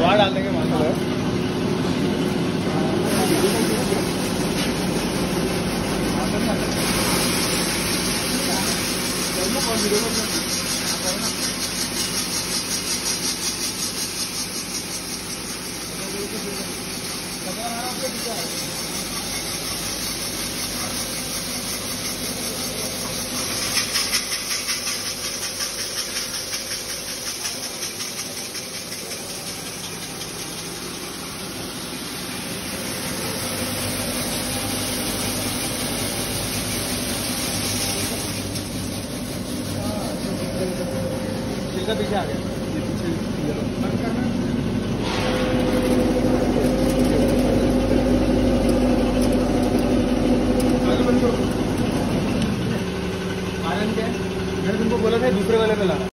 वहाँ डाल देंगे मान लो। पीछे आ गया बंद करना। आनंद क्या है, मैंने तुमको बोला था दूसरे वाले पे लाना।